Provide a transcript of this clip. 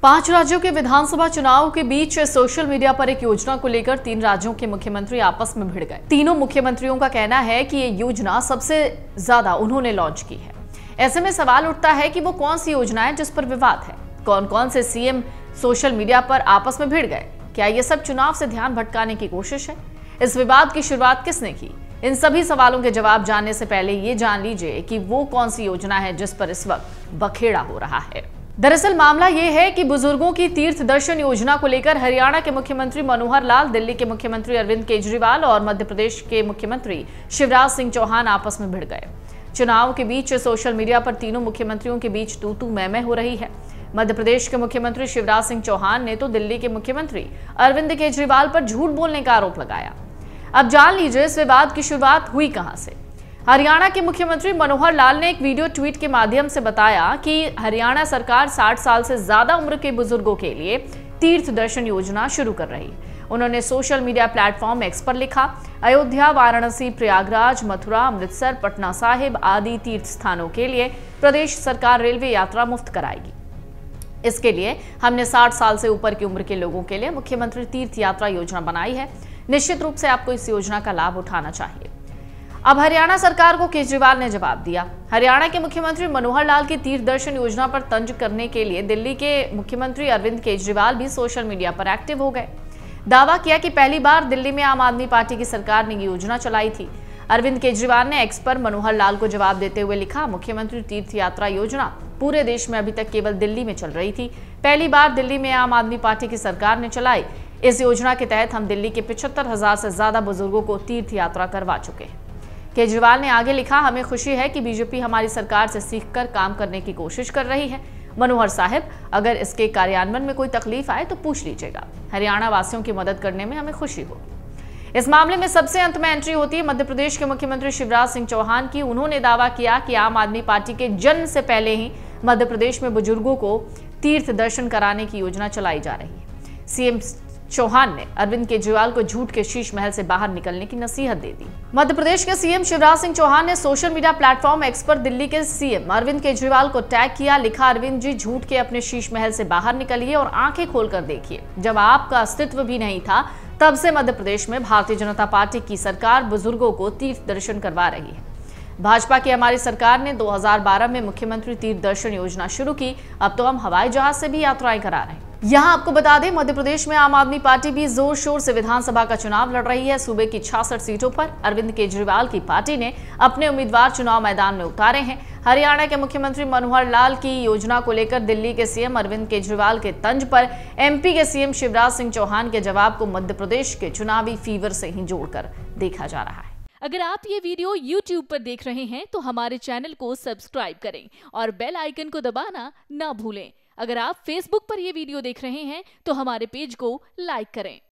5 राज्यों के विधानसभा चुनाव के बीच सोशल मीडिया पर एक योजना को लेकर 3 राज्यों के मुख्यमंत्री आपस में भिड़ गए। तीनों मुख्यमंत्रियों का कहना है कि ये योजना सबसे ज्यादा उन्होंने लॉन्च की है। ऐसे में सवाल उठता है कि वो कौन सी योजना है जिस पर विवाद है। कौन कौन से सीएम सोशल मीडिया पर आपस में भिड़ गए? क्या ये सब चुनाव से ध्यान भटकाने की कोशिश है? इस विवाद की शुरुआत किसने की? इन सभी सवालों के जवाब जानने से पहले ये जान लीजिए कि वो कौन सी योजना है जिस पर इस वक्त बखेड़ा हो रहा है। दरअसल मामला ये है कि बुजुर्गों की तीर्थ दर्शन योजना को लेकर हरियाणा के मुख्यमंत्री मनोहर लाल, दिल्ली के मुख्यमंत्री अरविंद केजरीवाल और मध्य प्रदेश के मुख्यमंत्री शिवराज सिंह चौहान आपस में भिड़ गए। चुनाव के बीच सोशल मीडिया पर तीनों मुख्यमंत्रियों के बीच तू-तू मैं-मैं हो रही है। मध्य प्रदेश के मुख्यमंत्री शिवराज सिंह चौहान ने तो दिल्ली के मुख्यमंत्री अरविंद केजरीवाल पर झूठ बोलने का आरोप लगाया। अब जान लीजिए इस विवाद की शुरुआत हुई कहां से। हरियाणा के मुख्यमंत्री मनोहर लाल ने एक वीडियो ट्वीट के माध्यम से बताया कि हरियाणा सरकार 60 साल से ज्यादा उम्र के बुजुर्गों के लिए तीर्थ दर्शन योजना शुरू कर रही है। उन्होंने सोशल मीडिया प्लेटफॉर्म एक्स पर लिखा, अयोध्या, वाराणसी, प्रयागराज, मथुरा, अमृतसर, पटना साहिब आदि तीर्थ स्थानों के लिए प्रदेश सरकार रेलवे यात्रा मुफ्त कराएगी। इसके लिए हमने 60 साल से ऊपर की उम्र के लोगों के लिए मुख्यमंत्री तीर्थ यात्रा योजना बनाई है। निश्चित रूप से आपको इस योजना का लाभ उठाना चाहिए। अब हरियाणा सरकार को केजरीवाल ने जवाब दिया। हरियाणा के मुख्यमंत्री मनोहर लाल की तीर्थ दर्शन योजना पर तंज करने के लिए दिल्ली के मुख्यमंत्री अरविंद केजरीवाल भी सोशल मीडिया पर एक्टिव हो गए। दावा किया कि पहली बार दिल्ली में आम आदमी पार्टी की सरकार ने योजना चलाई थी। अरविंद केजरीवाल ने एक्स पर मनोहर लाल को जवाब देते हुए लिखा, मुख्यमंत्री तीर्थ यात्रा योजना पूरे देश में अभी तक केवल दिल्ली में चल रही थी। पहली बार दिल्ली में आम आदमी पार्टी की सरकार ने चलाई। इस योजना के तहत हम दिल्ली के 75,000 से ज्यादा बुजुर्गों को तीर्थ यात्रा करवा चुके हैं। केजरीवाल ने आगे लिखा, हमें खुशी है कि बीजेपी हमारी सरकार से सीखकर काम करने की कोशिश कर रही है। मनोहर साहब, अगर इसके कार्यान्वयन में कोई तकलीफ आए तो पूछ लीजिएगा। हरियाणा वासियों की मदद करने में हमें खुशी होगी। इस मामले में सबसे अंत में एंट्री होती है मध्य प्रदेश के मुख्यमंत्री शिवराज सिंह चौहान की। उन्होंने दावा किया कि आम आदमी पार्टी के जन्म से पहले ही मध्य प्रदेश में बुजुर्गों को तीर्थ दर्शन कराने की योजना चलाई जा रही है। सीएम चौहान ने अरविंद केजरीवाल को झूठ के शीश महल से बाहर निकलने की नसीहत दे दी। मध्य प्रदेश के सीएम शिवराज सिंह चौहान ने सोशल मीडिया प्लेटफॉर्म एक्स पर दिल्ली के सीएम अरविंद केजरीवाल को टैग किया। लिखा, अरविंद जी, झूठ के अपने शीश महल से बाहर निकलिए और आंखें खोलकर देखिए। जब आपका अस्तित्व भी नहीं था तब से मध्य प्रदेश में भारतीय जनता पार्टी की सरकार बुजुर्गों को तीर्थ दर्शन करवा रही है। भाजपा की हमारी सरकार ने 2012 में मुख्यमंत्री तीर्थ दर्शन योजना शुरू की। अब तो हम हवाई जहाज से भी यात्राएं करा रहे हैं। यहाँ आपको बता दें, मध्य प्रदेश में आम आदमी पार्टी भी जोर शोर से विधानसभा का चुनाव लड़ रही है। सूबे की 66 सीटों पर अरविंद केजरीवाल की पार्टी ने अपने उम्मीदवार चुनाव मैदान में उतारे हैं। हरियाणा के मुख्यमंत्री मनोहर लाल की योजना को लेकर दिल्ली के सीएम अरविंद केजरीवाल के तंज पर एमपी के सीएम शिवराज सिंह चौहान के जवाब को मध्य प्रदेश के चुनावी फीवर से ही जोड़कर देखा जा रहा है। अगर आप ये वीडियो YouTube पर देख रहे हैं तो हमारे चैनल को सब्सक्राइब करें और बेल आइकन को दबाना ना भूलें। अगर आप Facebook पर ये वीडियो देख रहे हैं तो हमारे पेज को लाइक करें।